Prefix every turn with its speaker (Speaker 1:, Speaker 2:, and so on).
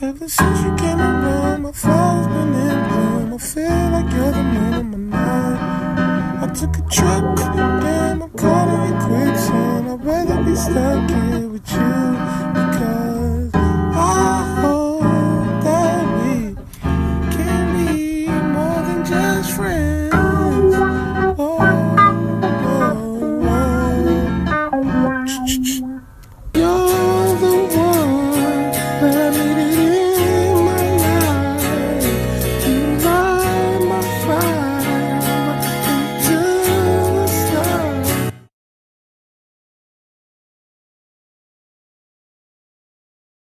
Speaker 1: Ever since you came around, my flowers been in bloom. I feel like you're the man of my night. I took a trip, damn, I'm caught in quicksand. I'd rather be stuck here with you.